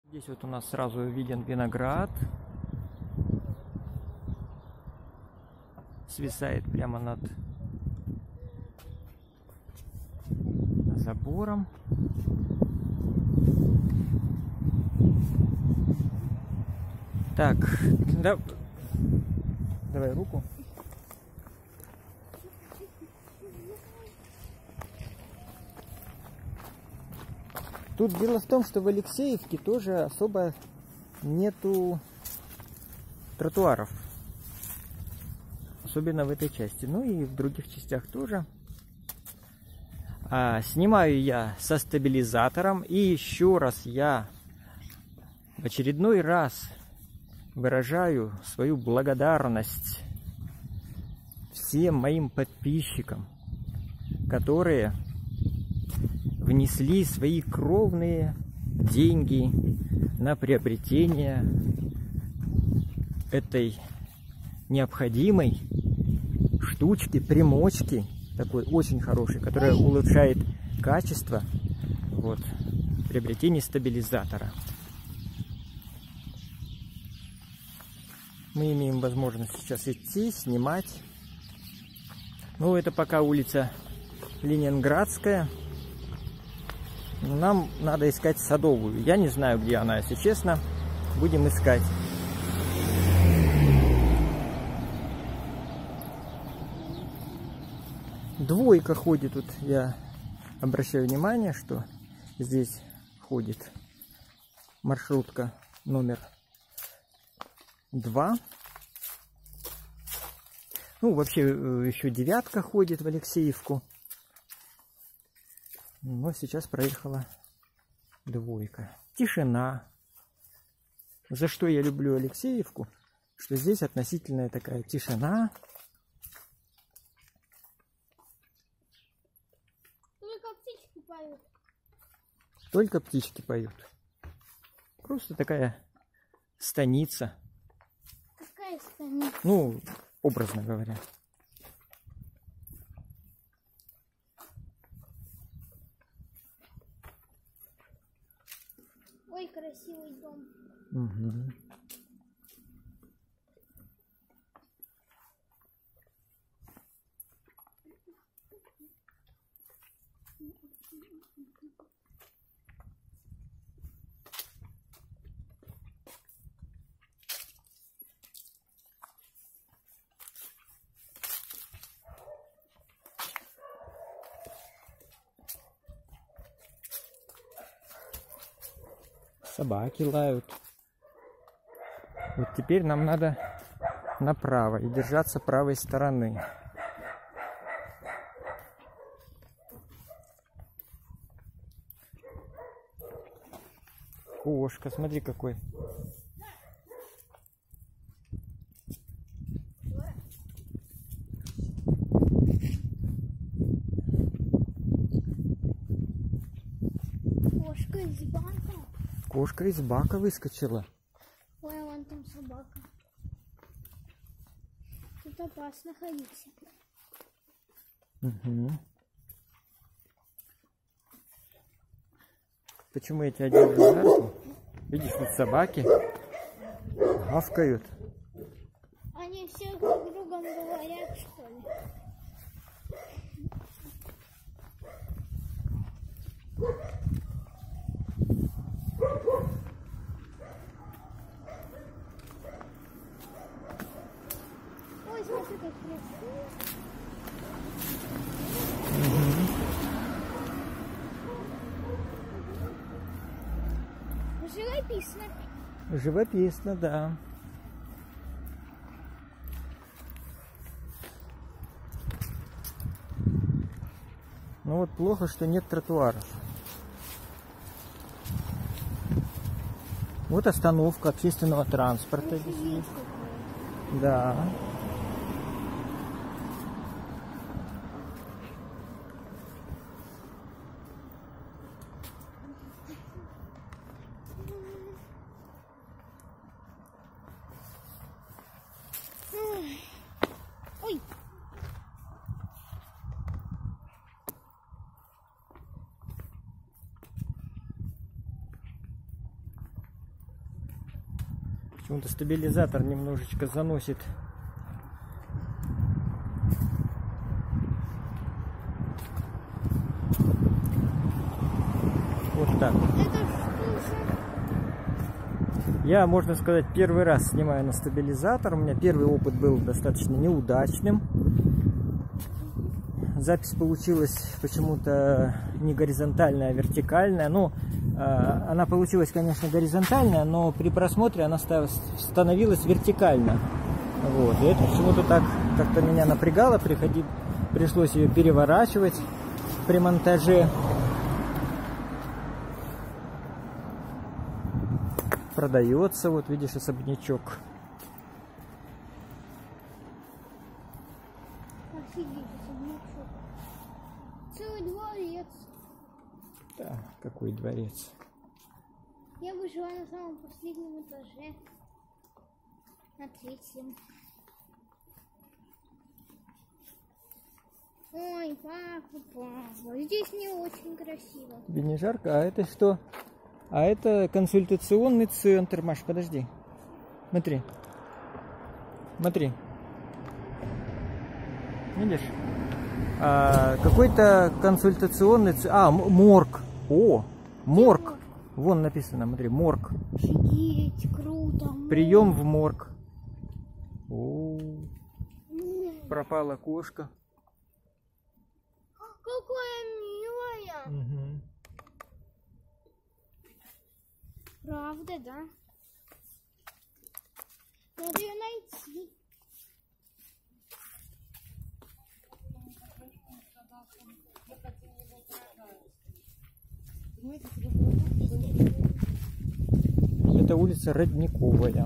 Здесь вот у нас сразу виден виноград. Свисает прямо над забором. Так, да, давай руку. Тут дело в том, что в Алексеевке тоже особо нету тротуаров. Особенно в этой части. Ну и в других частях тоже. Снимаю я со стабилизатором. И еще раз я в очередной раз выражаю свою благодарность всем моим подписчикам, которые внесли свои кровные деньги на приобретение этой необходимой штучки, примочки, такой очень хорошей, которая улучшает качество, вот, приобретения стабилизатора. Мы имеем возможность сейчас идти, снимать. Ну, это пока улица Ленинградская. Нам надо искать Садовую. Я не знаю, где она, если честно. Будем искать. Двойка ходит тут. Я обращаю внимание, что здесь ходит маршрутка номер 2. Ну, вообще, еще девятка ходит в Алексеевку. Но сейчас проехала двойка. Тишина. За что я люблю Алексеевку? Что здесь относительная такая тишина. Только птички поют. Только птички поют. Просто такая станица. Какая станица? Ну, образно говоря. Ой, красивый дом. Угу. Собаки лают. Вот теперь нам надо направо и держаться правой стороны. Кошка, смотри какой. Кошка из бака. Кошка из бака выскочила. Ой, вон там собака. Тут опасно ходить. Угу. Почему я тебя держу за руку? Видишь, тут собаки гавкают. Они все друг другом говорят, что ли? Ой, смотри, как красиво. Живописно. Живописно, да. Ну вот плохо, что нет тротуаров. Вот остановка общественного транспорта здесь есть. Да. Ой. Почему-то стабилизатор немножечко заносит. Вот так. Я, можно сказать, первый раз снимаю на стабилизатор. У меня первый опыт был достаточно неудачным. Запись получилась почему-то не горизонтальная, а вертикальная. Ну, она получилась, конечно, горизонтальная, но при просмотре она становилась вертикально. Вот. И это почему-то так как-то меня напрягало. Пришлось ее переворачивать при монтаже. Продается, вот видишь, особнячок. Офигеть, особнячок. Целый дворец. Да, какой дворец. Я бы жила на самом последнем этаже. На 3-м. Ой, папа, здесь не очень красиво. Тебе не жарко? А это что? А это консультационный центр. Маш, подожди. Смотри. Смотри. Видишь? Какой-то консультационный центр. Морг. О, морг. Вон написано, смотри, морг. Офигеть, круто. Прием в морг. О, пропала кошка. Какая милая. Угу. Правда, да? Надо ее найти. Это улица Родниковая.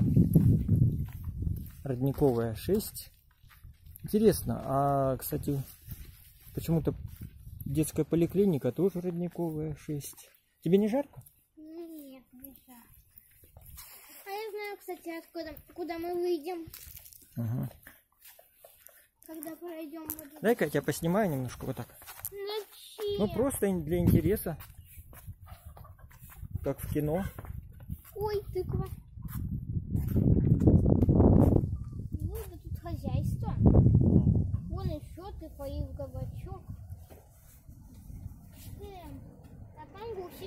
Родниковая 6. Интересно, а, кстати, почему-то детская поликлиника тоже Родниковая 6. Тебе не жарко? Нет, не жарко. А я знаю, кстати, куда мы выйдем. Ага. Когда пройдем. Дай-ка я тебя поснимаю немножко вот так. Зачем? Ну, просто для интереса. Как в кино. Ой, тыква. Ну, да тут хозяйство. Вон еще тыква и кабачок. А там гуси.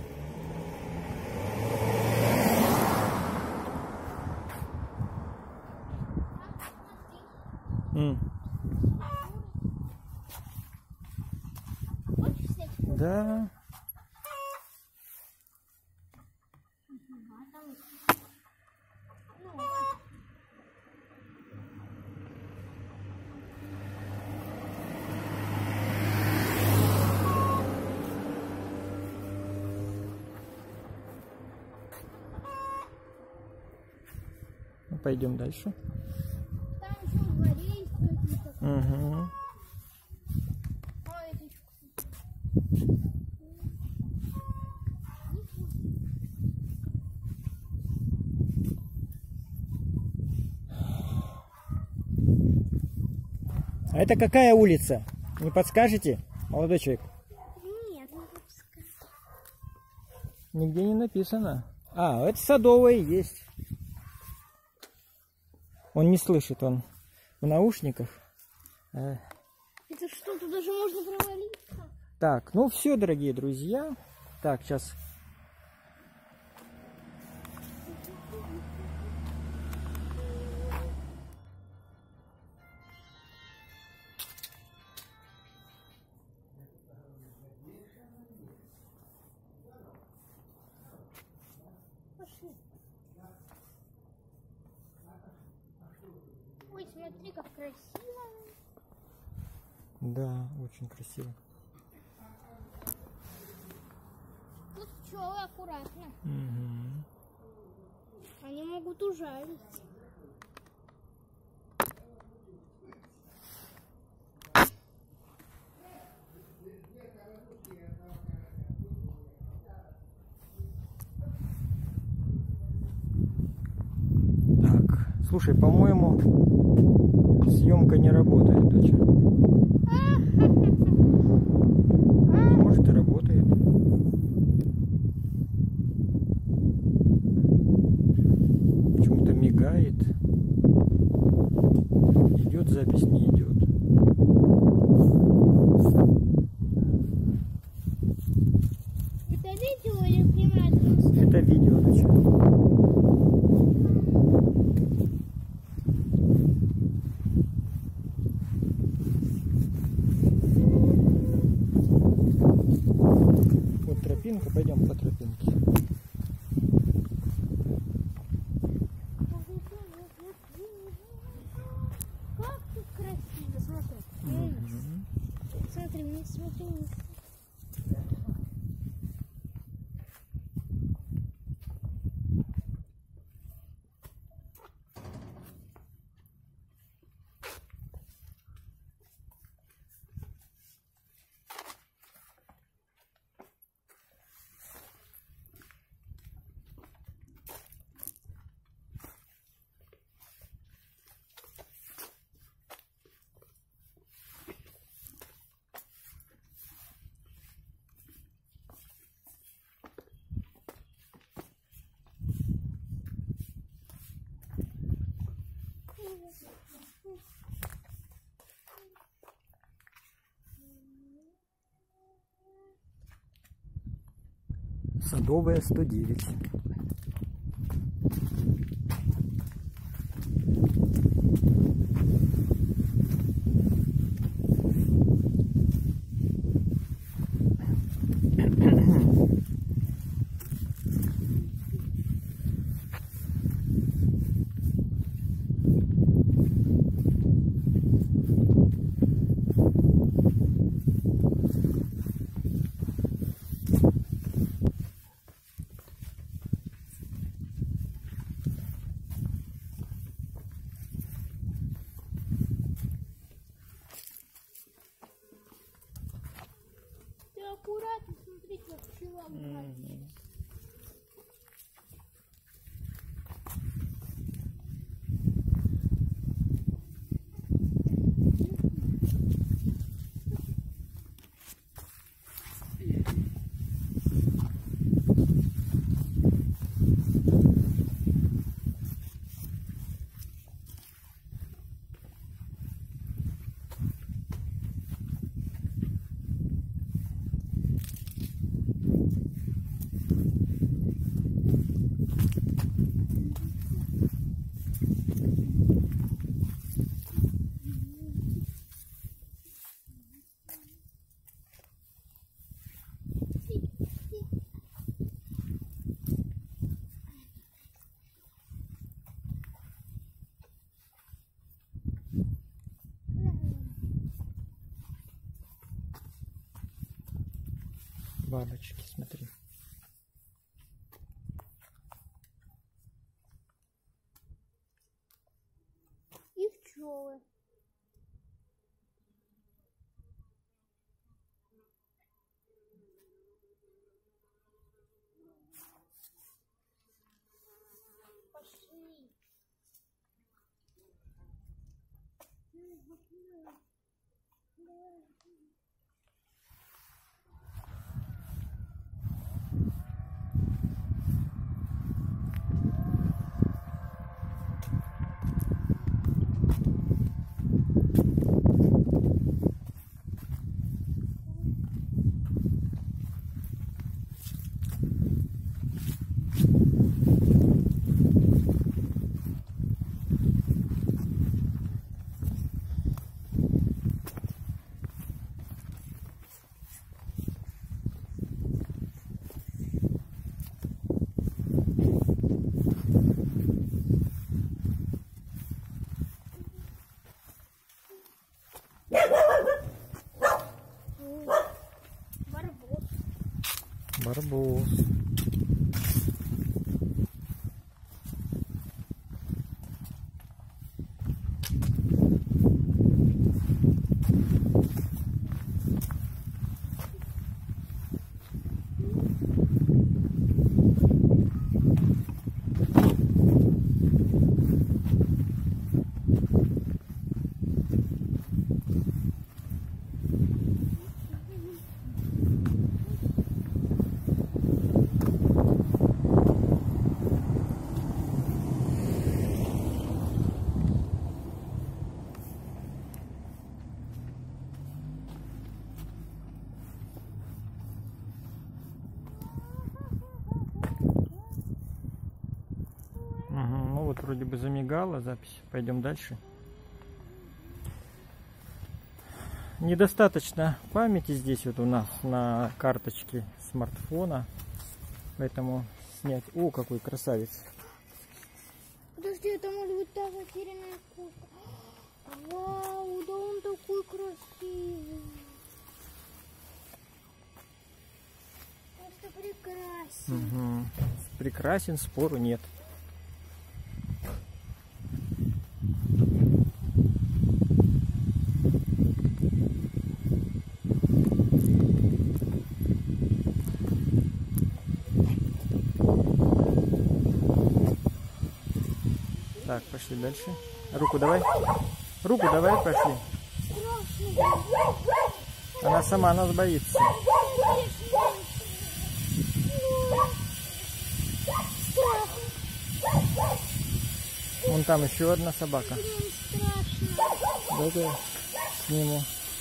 Хочешь снять? Да. Пойдем дальше. Там еще в дворе есть какие-то. Угу. А, это еще, А это какая улица? Не подскажете, молодой человек? Нет, не пускай. Нигде не написано. А, это Садовая есть. Он не слышит, он в наушниках. Это что, туда же можно провалиться? Так, ну все, дорогие друзья. Так, сейчас. Пошли. Ой, смотри, как красиво. Да, очень красиво. Тут пчелы аккуратно. Угу. Они могут ужалить. Так, слушай, по-моему, съемка не работает, доча. Может, и работает. Почему-то видео или прямая трансляция? Это видео, доча. Вот тропинка, пойдем по тропинке. Как тут красиво, смотри. Смотри, вниз, смотри, вниз. Садовая 109. Ты аккуратно смотри, как пчела уходит. Бабочки, смотри. И пчелы. Пошли. Барбос. Барбос. вроде бы замигала запись. Пойдем дальше. Недостаточно памяти здесь вот у нас на карточке смартфона. Поэтому снять... О, какой красавец! Подожди, это может быть та затерянная кошка. Вау, да он такой красивый. Просто прекрасен. Угу. Прекрасен, спору нет. Так, пошли дальше. Руку давай. Руку давай, пошли. Она сама нас боится. Вон там еще одна собака. Дай-ка сниму.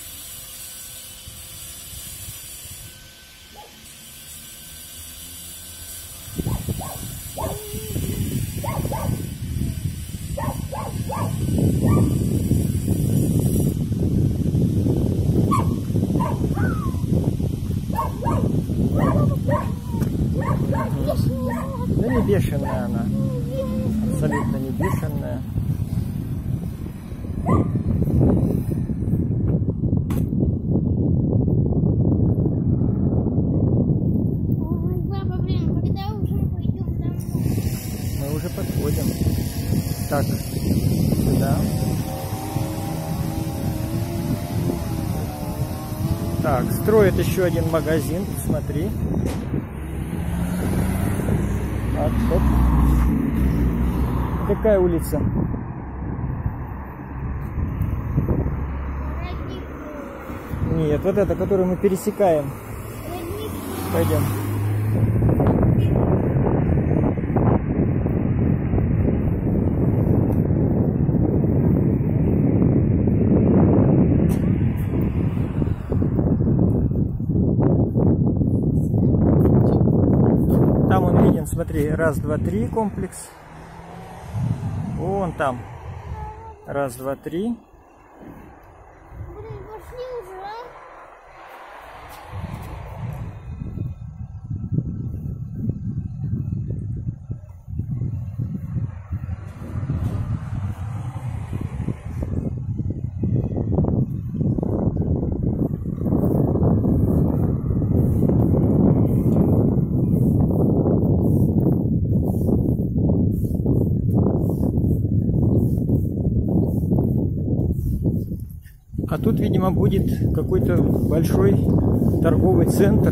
Да не бешеная она. Абсолютно не бешеная. Ой, папа, блин, когда уже пойдем домой? Мы уже подходим. Так, сюда. Так, строят еще один магазин, смотри. Так, стоп. Какая улица? Родник. Нет, вот эта, которую мы пересекаем. Родник. Пойдем. Там он виден, смотри, раз, два, три комплекс. Вон там. Раз, два, три. Блин, пошли уже, а? А тут, видимо, будет какой-то большой торговый центр.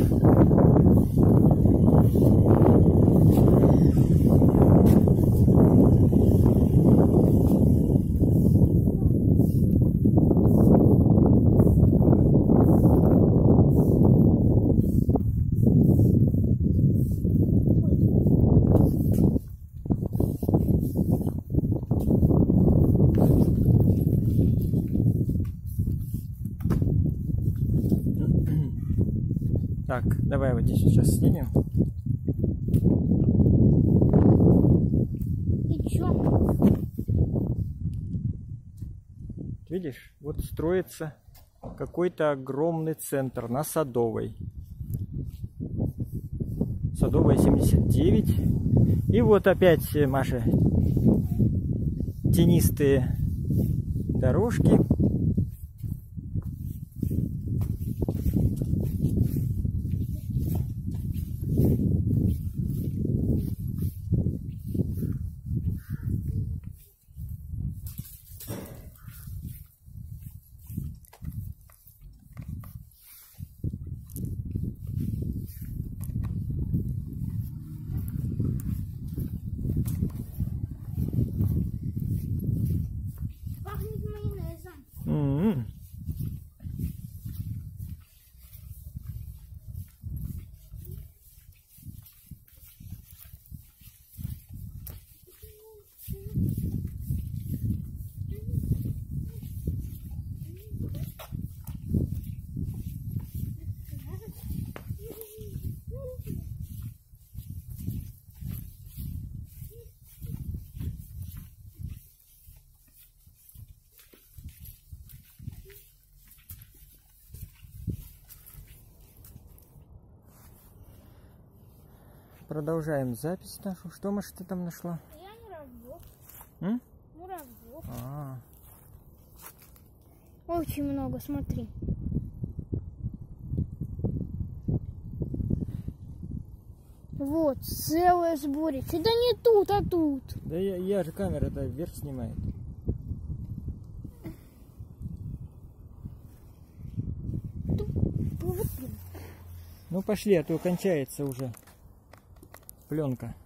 Так, давай вот здесь сейчас снимем. И чё? Видишь, вот строится какой-то огромный центр на Садовой. Садовая 79. И вот опять, Маша, тенистые дорожки. Пахнет майонезом. продолжаем запись нашу. Что, Маша, ты там нашла? Я муравьев. М? Муравьев. А, Очень много, смотри. Вот, целое сборище. Да не тут, а тут. да я же камера-то вверх снимает. Вот, блин. Ну пошли, а то кончается уже пленка.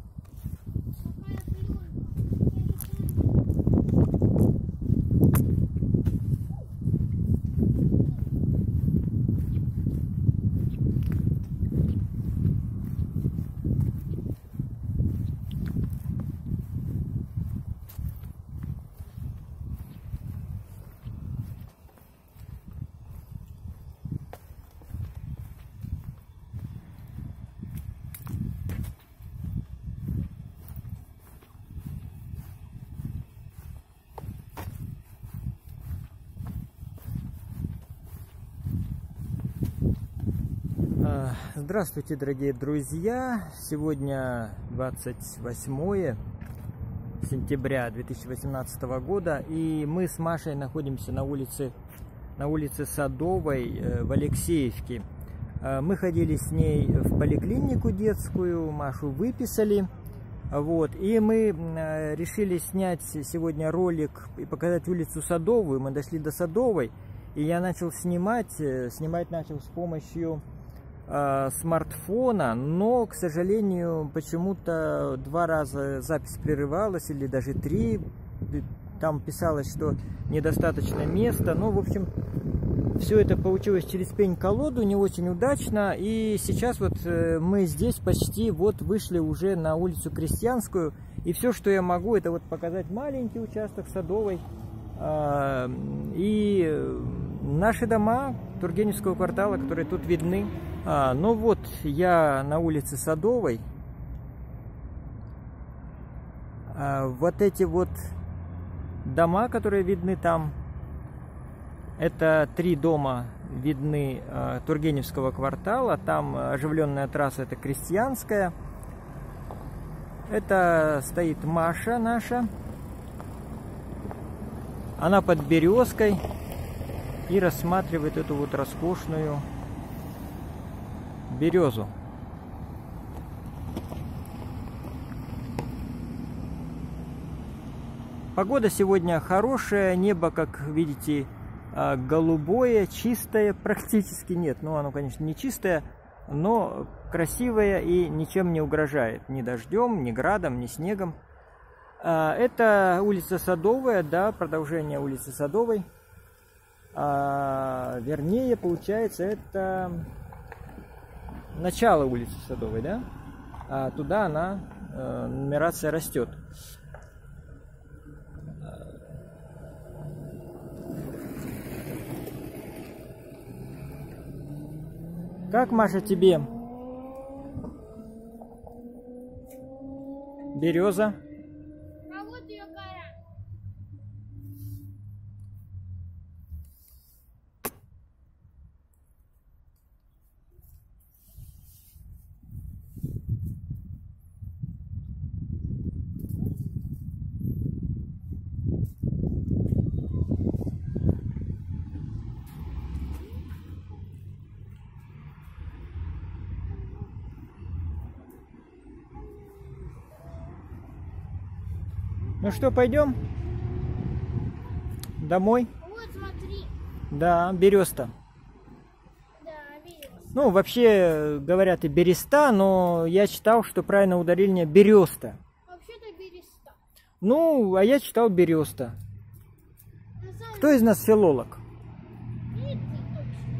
Здравствуйте, дорогие друзья! Сегодня 28 сентября 2018 года, и мы с Машей находимся на улице Садовой в Алексеевке. Мы ходили с ней в поликлинику детскую, Машу выписали, вот, и мы решили снять сегодня ролик и показать улицу Садовую. Мы дошли до Садовой, и я начал снимать начал с помощью смартфона, но, к сожалению, почему-то 2 раза запись прерывалась, или даже 3. Там писалось, что недостаточно места. Ну, в общем, все это получилось через пень-колоду, не очень удачно. И сейчас вот мы здесь почти вот вышли уже на улицу Крестьянскую. И все, что я могу, это вот показать маленький участок Садовой. И наши дома Тургеневского квартала, которые тут видны. Ну вот, я на улице Садовой. Вот эти вот дома, которые видны там, это 3 дома видны Тургеневского квартала. Там оживленная трасса, это Крестьянская. Это стоит Маша наша. Она под березкой и рассматривает эту вот роскошную березу. Погода сегодня хорошая, небо, как видите, голубое, чистое, практически нет. Ну, оно, конечно, не чистое, но красивое и ничем не угрожает. Ни дождем, ни градом, ни снегом. Это улица Садовая, да, продолжение улицы Садовой. Вернее, получается, это начало улицы Садовой, да? А туда она, нумерация растет. Как, Маша, тебе береза? А вот ее кора. Ну что, пойдем домой? Вот, смотри. Да, береста. Да, видел. Ну, вообще говорят и береста, но я читал, что правильно ударение береста. Вообще-то береста. Ну, а я читал береста. Кто из нас филолог? И ты точно.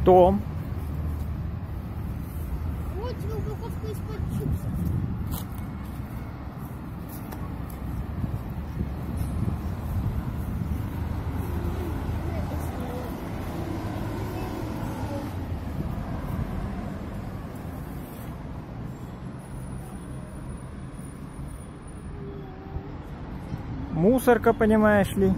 Что? Вот тебе упаковка из-под чипсов. Мусорка, понимаешь ли?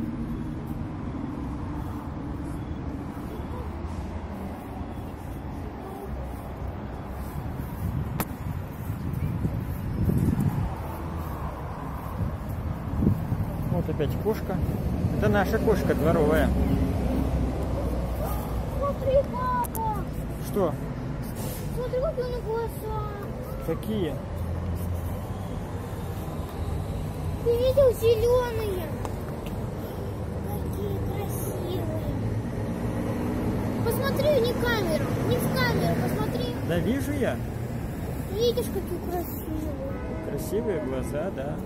Вот опять кошка. Это наша кошка дворовая. Смотри, папа. Что? Смотри, какие у него глаза. Какие? Ты видел зеленые? Какие красивые. Посмотри, не камеру, не в камеру, посмотри. Да вижу я. Видишь, какие красивые. Красивые глаза, да.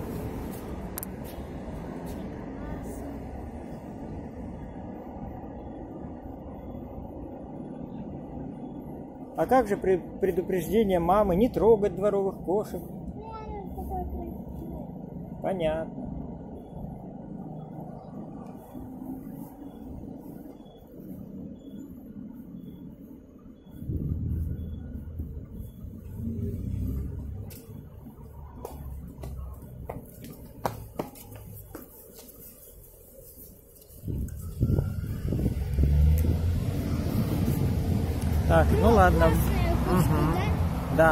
А как же предупреждение мамы не трогать дворовых кошек? Ну, она же такая красивая. Понятно. Так, ну ладно. Классная кошка, Мгм. да? Да.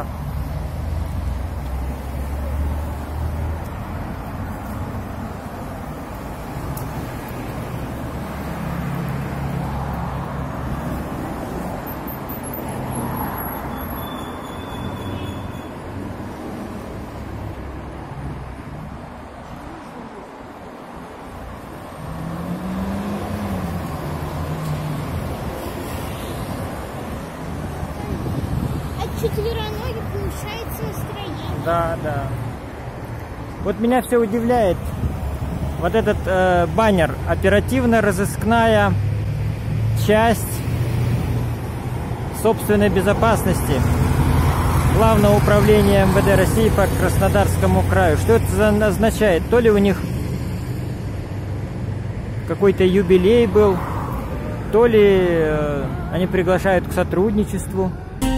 От четвероногих улучшается настроение. Да, да. Вот меня все удивляет вот этот баннер. Оперативно-розыскная часть собственной безопасности Главного управления МВД России по Краснодарскому краю. Что это означает? То ли у них какой-то юбилей был, то ли они приглашают к сотрудничеству.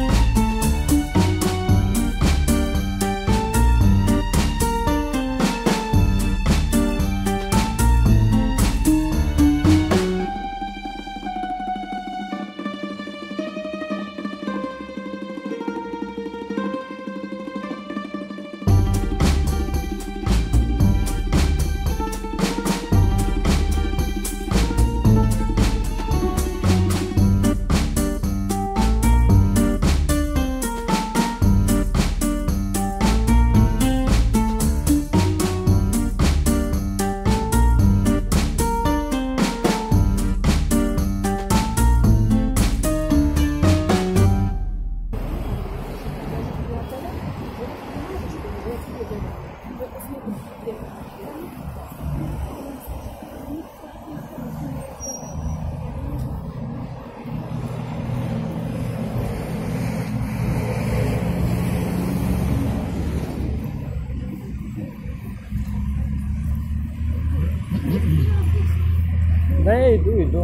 Да, я иду.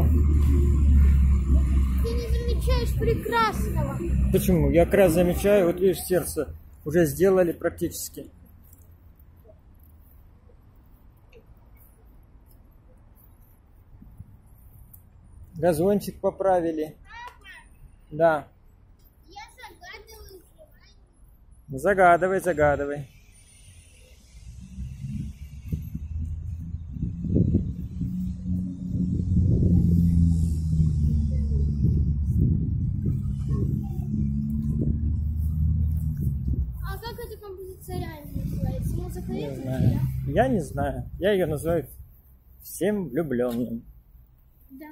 Ты не замечаешь прекрасного. Почему? Я как раз замечаю, вот видишь, сердце уже сделали практически. Газончик поправили. Да. Я загадываю. Загадывай, загадывай. А как эта композиция реально называется? Музыка Не этих, знаю. да? Я не знаю. Я ее называю «Всем влюбленным». Да.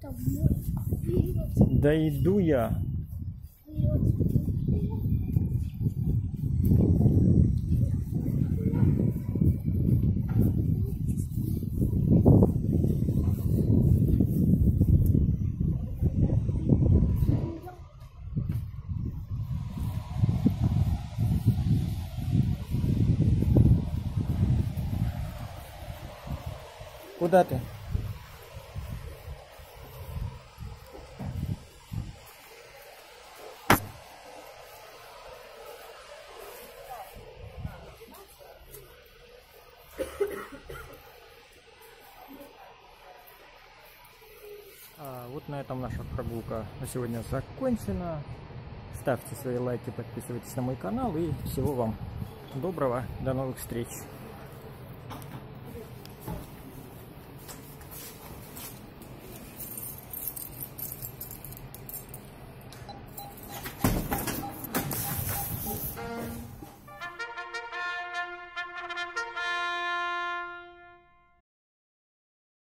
Там вперед, Да иду я. вперед. Куда ты? Вот на этом наша прогулка на сегодня закончена. Ставьте свои лайки, подписывайтесь на мой канал и всего вам доброго. До новых встреч.